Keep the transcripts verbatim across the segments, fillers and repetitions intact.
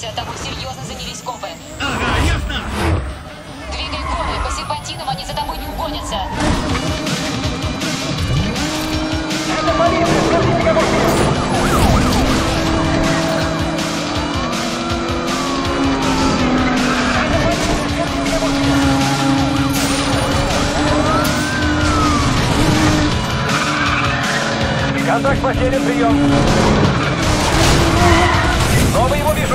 Готовься, тобой серьезно занялись копы. Ага, ясно! Двигай горы, по серпантинам они за тобой не угонятся. Это полиция, скажите, кого контакт потерян, прием. Снова его вижу.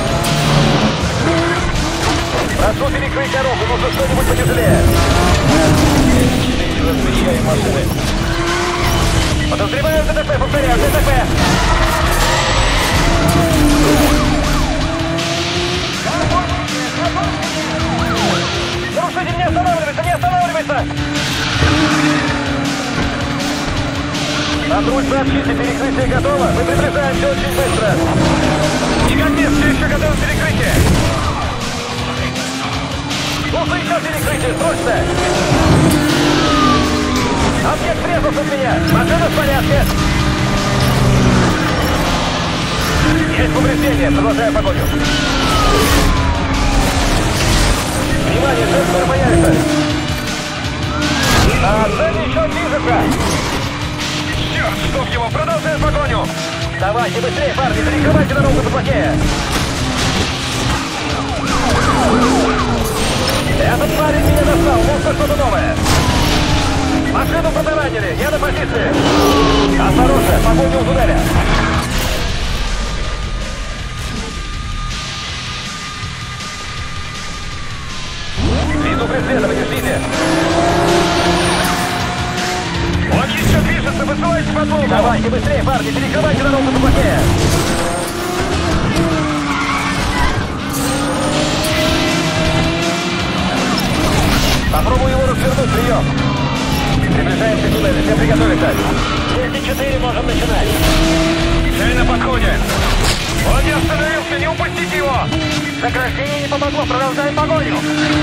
Прошу перекрыть дорогу, нужно что-нибудь потяжелее. Размещаем машины. Подозреваю ДТП, повторяю, ДТП. Нарушитель не останавливается, не останавливается. Патруль, сообщите, перекрытие готово. Мы приближаемся очень быстро. Никаких, все еще готовы перекрытие. Нужно еще перекрытие, срочно. Объект врезался в меня. Машина в порядке. Есть повреждение, продолжаю погоню. Внимание, цель скоро появится. А цель еще движется. Черт, чтоб его, продолжаем погоню! Давайте быстрее, парни, перекрывайте дорогу поплотнее! Этот парень меня достал, может что-то новое! Машину протаранили, я на позиции! Осторожно, погоню в туннеле! Вижу преследование, ждите! Он еще движется, высылайте подлогу! Давайте быстрее, парни, перекрывайте дорогу поплотнее! Попробую его развернуть, прием! Приближаемся к туннелю, все приготовиться! двести четыре, можем начинать! Цель на подходе! Он не остановился, не упустите его! Сокращение не помогло, продолжаем погоню!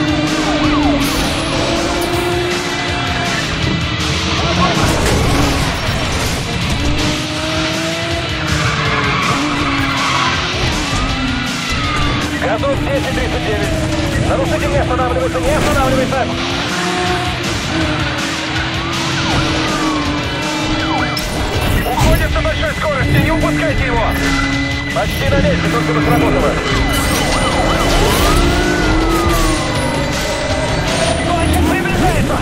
Готов десять тридцать девять. Нарушитель не останавливается, не останавливается. Уходит на большой скорости, не упускайте его. Почти на месте, только бы сработало. Гонщик приближается.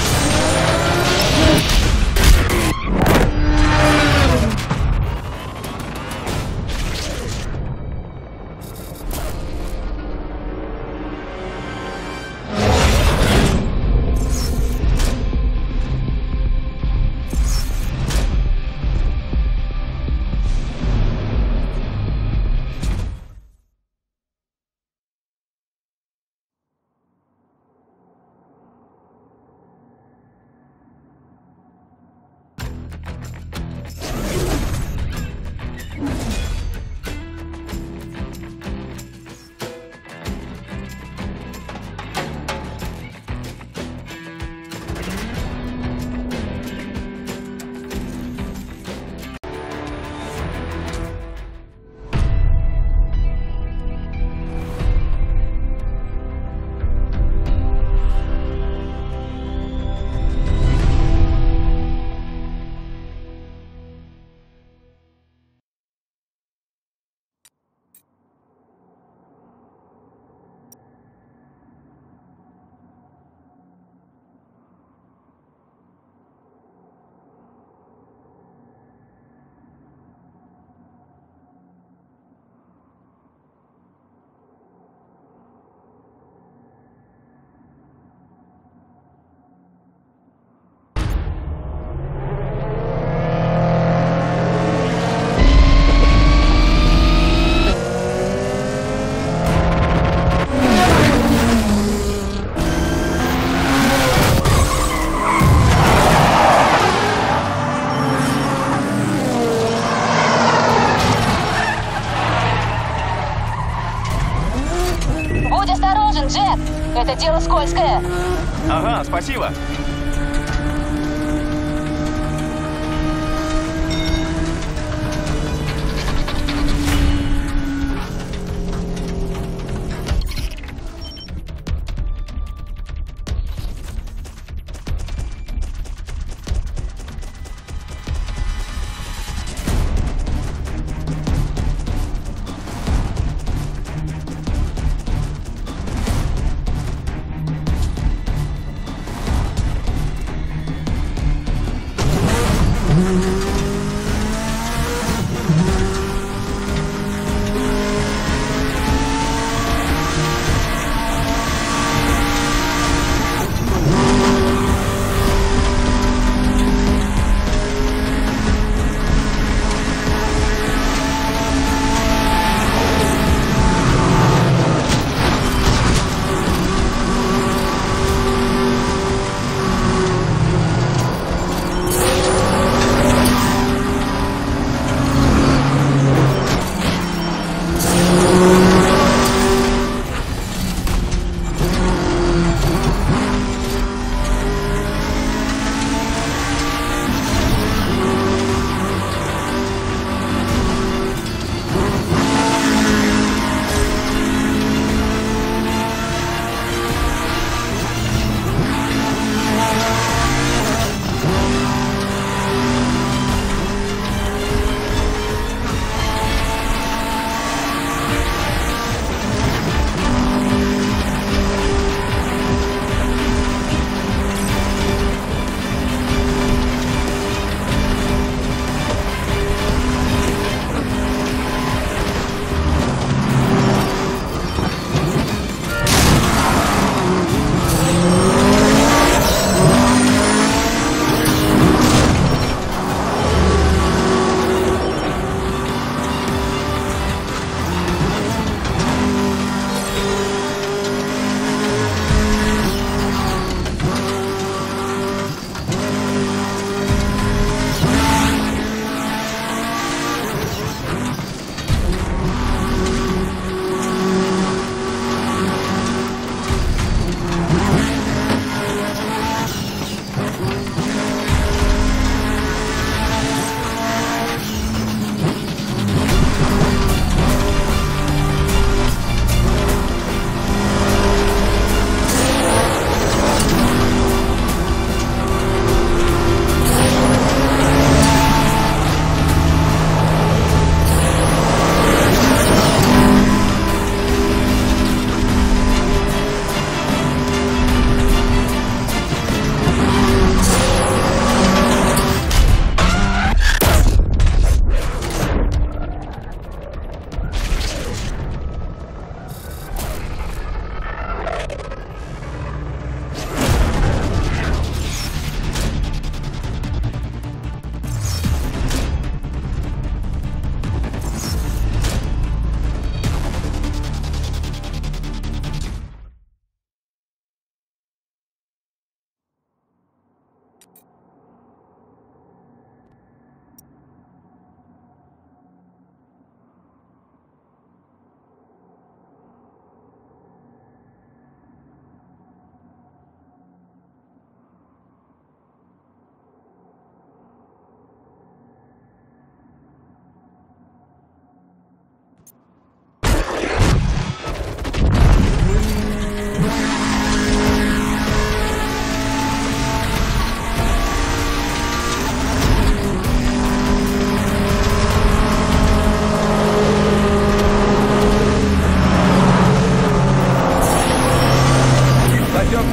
Это дело скользкое. Ага, спасибо.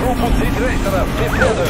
группу стрит-рейсеров. Преследую.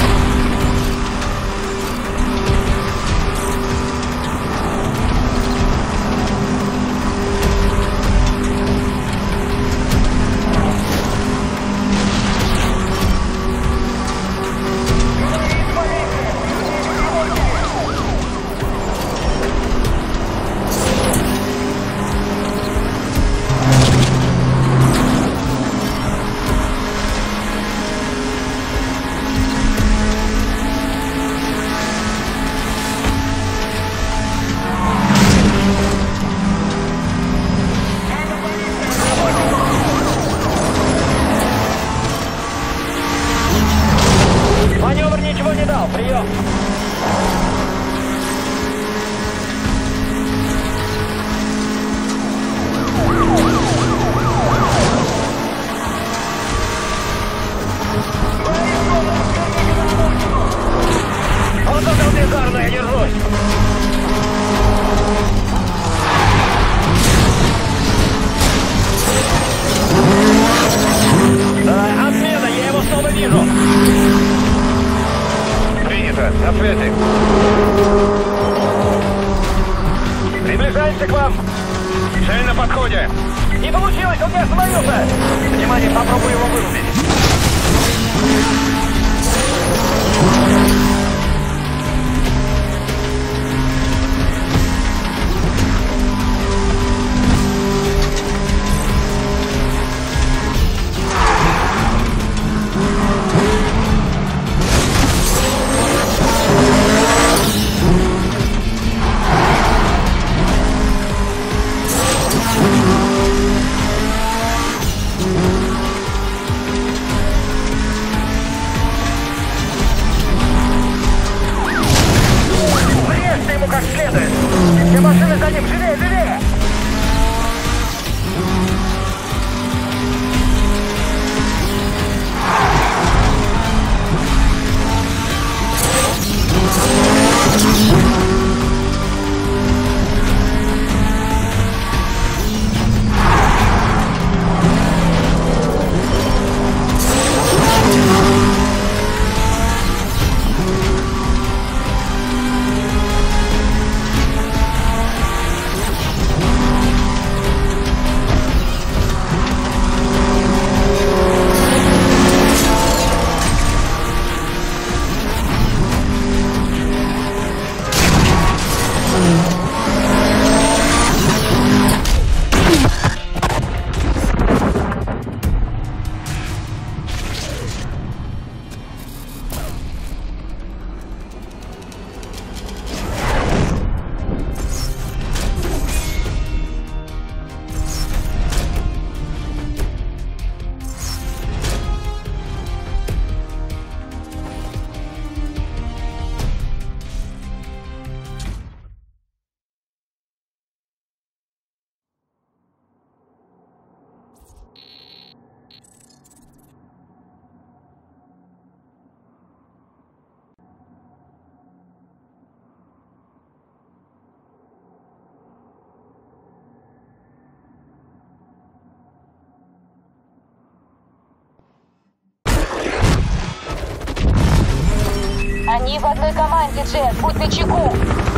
Маневр ничего не дал. Прием. Он задал бездарно, я держусь. Да, отмена, я его снова вижу. Принято. На связи. Приближаемся к вам. Цель на подходе. Не получилось, он не остановился. Внимание, попробую его вырубить. Как следует. Все машины за ним. Живее, живее! Они в одной команде, Джет, будь начеку.